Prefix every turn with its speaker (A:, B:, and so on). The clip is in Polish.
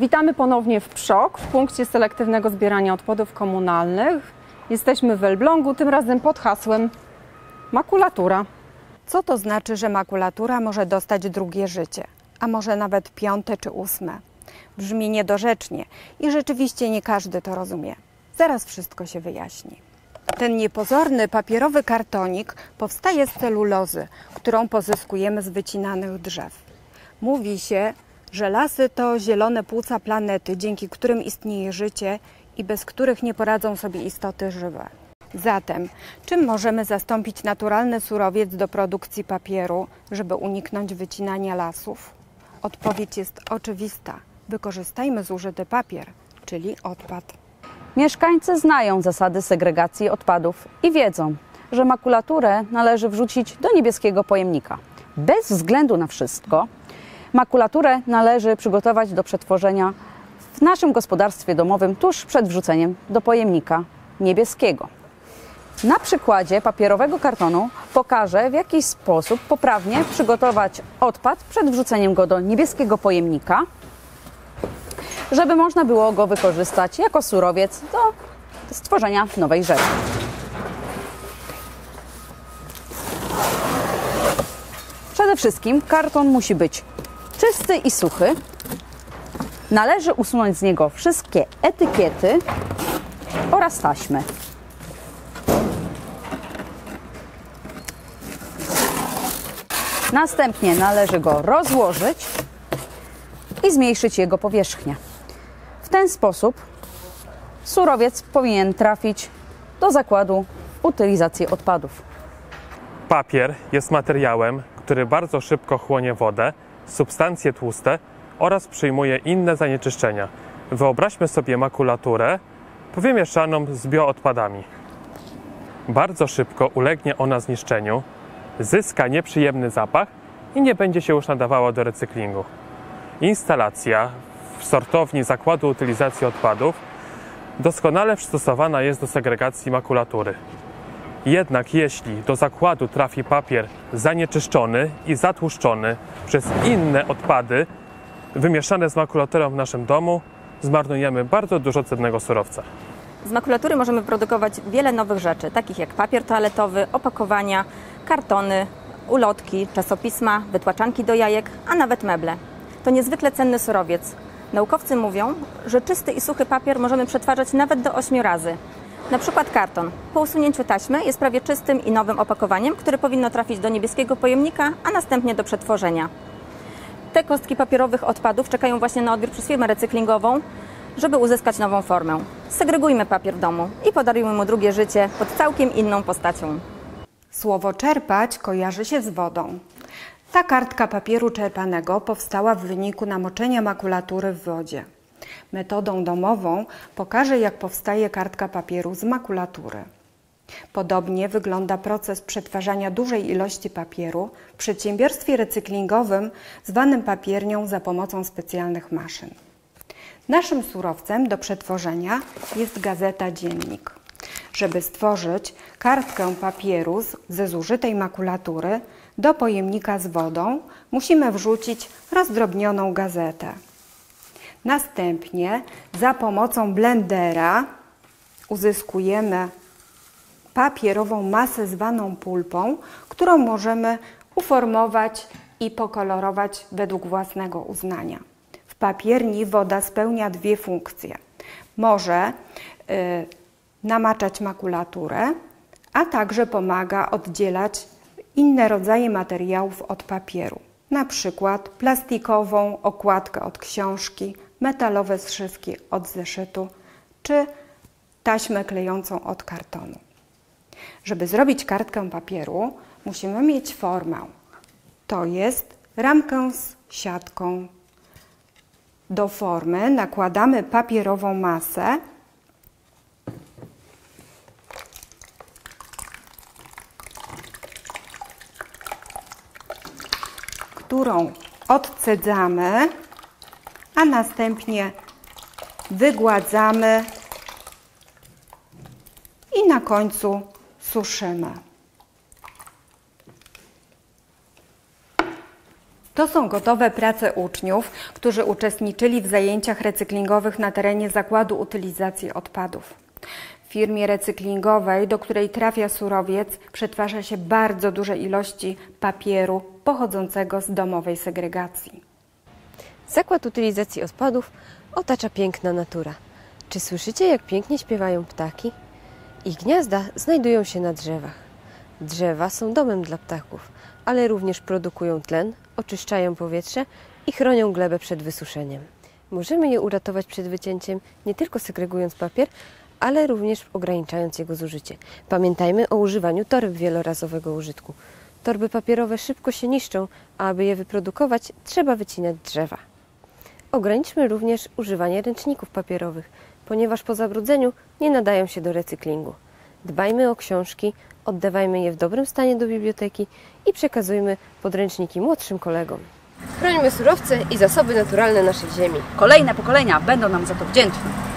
A: Witamy ponownie w PSZOK, w punkcie selektywnego zbierania odpadów komunalnych. Jesteśmy w Elblągu, tym razem pod hasłem makulatura.
B: Co to znaczy, że makulatura może dostać drugie życie, a może nawet piąte czy ósme? Brzmi niedorzecznie i rzeczywiście nie każdy to rozumie. Zaraz wszystko się wyjaśni. Ten niepozorny papierowy kartonik powstaje z celulozy, którą pozyskujemy z wycinanych drzew. Mówi się, że lasy to zielone płuca planety, dzięki którym istnieje życie i bez których nie poradzą sobie istoty żywe. Zatem, czym możemy zastąpić naturalny surowiec do produkcji papieru, żeby uniknąć wycinania lasów? Odpowiedź jest oczywista. Wykorzystajmy zużyty papier, czyli odpad.
C: Mieszkańcy znają zasady segregacji odpadów i wiedzą, że makulaturę należy wrzucić do niebieskiego pojemnika. Bez względu na wszystko, makulaturę należy przygotować do przetworzenia w naszym gospodarstwie domowym tuż przed wrzuceniem do pojemnika niebieskiego. Na przykładzie papierowego kartonu pokażę, w jaki sposób poprawnie przygotować odpad przed wrzuceniem go do niebieskiego pojemnika, żeby można było go wykorzystać jako surowiec do stworzenia nowej rzeczy. Przede wszystkim karton musi być czysty i suchy. Należy usunąć z niego wszystkie etykiety oraz taśmy. Następnie należy go rozłożyć i zmniejszyć jego powierzchnię. W ten sposób surowiec powinien trafić do zakładu utylizacji odpadów.
D: Papier jest materiałem, który bardzo szybko chłonie wodę, substancje tłuste oraz przyjmuje inne zanieczyszczenia. Wyobraźmy sobie makulaturę powymieszaną z bioodpadami. Bardzo szybko ulegnie ona zniszczeniu, zyska nieprzyjemny zapach i nie będzie się już nadawała do recyklingu. Instalacja w sortowni zakładu utylizacji odpadów doskonale przystosowana jest do segregacji makulatury. Jednak jeśli do zakładu trafi papier zanieczyszczony i zatłuszczony przez inne odpady wymieszane z makulaturą w naszym domu, zmarnujemy bardzo dużo cennego surowca.
E: Z makulatury możemy produkować wiele nowych rzeczy, takich jak papier toaletowy, opakowania, kartony, ulotki, czasopisma, wytłaczanki do jajek, a nawet meble. To niezwykle cenny surowiec. Naukowcy mówią, że czysty i suchy papier możemy przetwarzać nawet do 8 razy. Na przykład karton. Po usunięciu taśmy jest prawie czystym i nowym opakowaniem, które powinno trafić do niebieskiego pojemnika, a następnie do przetworzenia. Te kostki papierowych odpadów czekają właśnie na odbiór przez firmę recyklingową, żeby uzyskać nową formę. Segregujmy papier w domu i podarujmy mu drugie życie pod całkiem inną postacią.
B: Słowo czerpać kojarzy się z wodą. Ta kartka papieru czerpanego powstała w wyniku namoczenia makulatury w wodzie. Metodą domową pokażę, jak powstaje kartka papieru z makulatury. Podobnie wygląda proces przetwarzania dużej ilości papieru w przedsiębiorstwie recyklingowym zwanym papiernią za pomocą specjalnych maszyn. Naszym surowcem do przetworzenia jest gazeta dziennik. Żeby stworzyć kartkę papieru ze zużytej makulatury do pojemnika z wodą, musimy wrzucić rozdrobnioną gazetę. Następnie za pomocą blendera uzyskujemy papierową masę zwaną pulpą, którą możemy uformować i pokolorować według własnego uznania. W papierni woda spełnia dwie funkcje. Może namaczać makulaturę, a także pomaga oddzielać inne rodzaje materiałów od papieru, na przykład plastikową okładkę od książki, metalowe zszywki od zeszytu czy taśmę klejącą od kartonu. Żeby zrobić kartkę papieru, musimy mieć formę. To jest ramkę z siatką. Do formy nakładamy papierową masę, którą odcedzamy, a następnie wygładzamy i na końcu suszymy. To są gotowe prace uczniów, którzy uczestniczyli w zajęciach recyklingowych na terenie Zakładu Utylizacji Odpadów. W firmie recyklingowej, do której trafia surowiec, przetwarza się bardzo duże ilości papieru pochodzącego z domowej segregacji.
F: Zakład Utylizacji Odpadów otacza piękna natura. Czy słyszycie, jak pięknie śpiewają ptaki? Ich gniazda znajdują się na drzewach. Drzewa są domem dla ptaków, ale również produkują tlen, oczyszczają powietrze i chronią glebę przed wysuszeniem. Możemy je uratować przed wycięciem, nie tylko segregując papier, ale również ograniczając jego zużycie. Pamiętajmy o używaniu toreb wielorazowego użytku. Torby papierowe szybko się niszczą, a aby je wyprodukować, trzeba wycinać drzewa. Ograniczmy również używanie ręczników papierowych, ponieważ po zabrudzeniu nie nadają się do recyklingu. Dbajmy o książki, oddawajmy je w dobrym stanie do biblioteki i przekazujmy podręczniki młodszym kolegom.
G: Chrońmy surowce i zasoby naturalne naszej ziemi.
C: Kolejne pokolenia będą nam za to wdzięczne.